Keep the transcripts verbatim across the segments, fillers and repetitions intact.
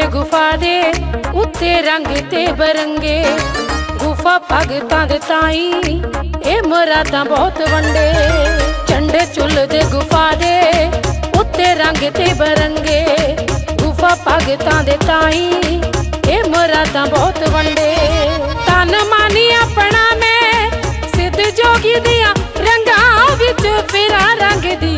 गुफा दे उत्ते रंग ते बरंगे। गुफा भगतां दे ताई ए मुरादां बहुत वंडे। झंडे झुलदे गुफा दे उत्ते रंग ते बरंगे। गुफा भगतां दे ताई ए मुरादां बहुत वंडे। तन मानी अपना मैं सिद्ध जोगी दिया रंगां विच फिरा रंग दी।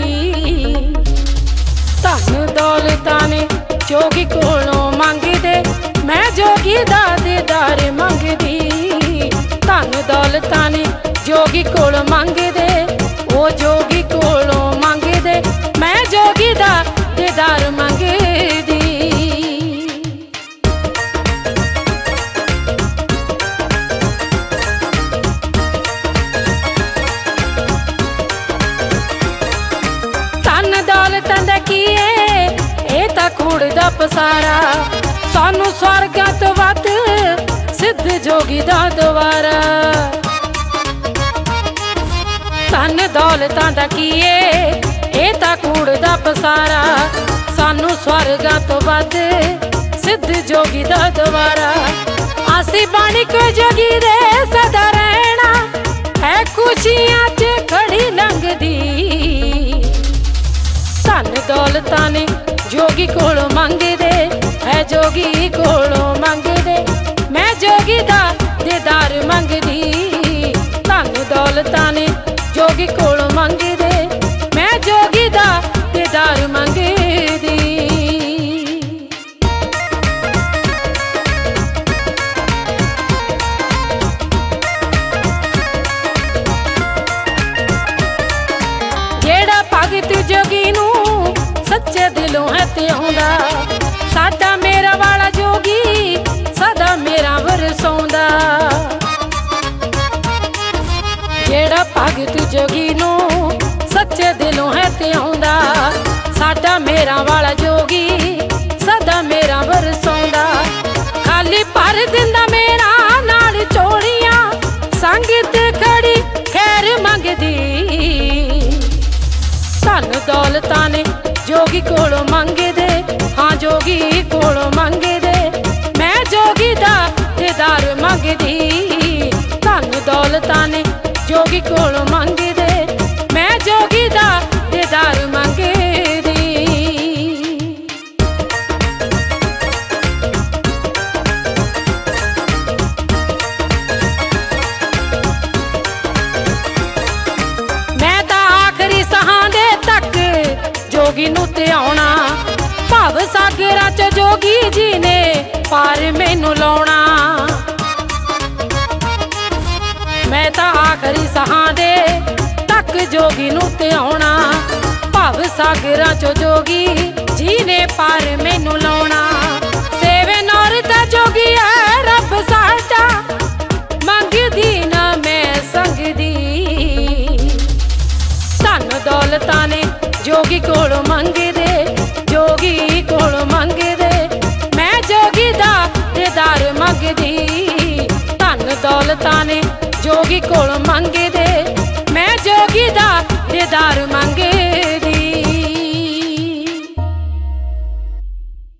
धन दौलतां ने जोगी कोलों मंगदे मैं जोगी दा दीदार मंगदी। धन दौलतां ने जोगी कोलों मंगदे ओ जोगी कोलों मंगदे मैं जोगी दा दीदार मंगदी। धन दौलतां दा कीए ए तां कूड़ दा पसारा। सानू स्वर्गां तो वध सिद्ध जोगी दा द्वारा। धन दौलतां दा कीए ए तां कूड़ दा पसारा। सानू स्वर्गां तो वध सिद्ध जोगी दा द्वारा। आसी बाणी को जोगी दे सदा रहना है खुशियां च खड़ी लंघदी। धन दौलतां ने जोगी कोलों मंगदे है जोगी कोलों मंगदे मैं जोगी दा दीदार मंगदी। धन दौलतां ने जोगी कोलों मंगदे मैं जोगी दा दीदार मंगदी। जेड़ा भगत जोगी नू सच्चे दिलों है ते आउंदा। साडा मेरा वाला जोगी सदा मेरा वरसौंदा। जेड़ा भगत जोगी नू सच्चे दिलों है ते आउंदा। साडा मेरा वाला जोगी सदा मेरा वरसौंदा। खाली भर दिंदा मेरा नाल चोलियां संगत खड़ी खैर मंगदी। धन दौलतां ने जोगी कोलों मंगदे हाँ जोगी कोलों मंगदे मैं जोगी दा दीदार मंगदी। धन दौलतां ने जोगी कोलों मंगदे मैं जोगी दा दीदार मंगदी। मैं तां आखरी सहां दे तक जोगी नू ते आउणा। भव सागरां च जोगी जी ने पार मैनू लाउणा। मैं तां आखरी सहां दे तक जोगी नू ते आउणा। भव सागरां च जोगी जी ने पार मैनू लाउणा।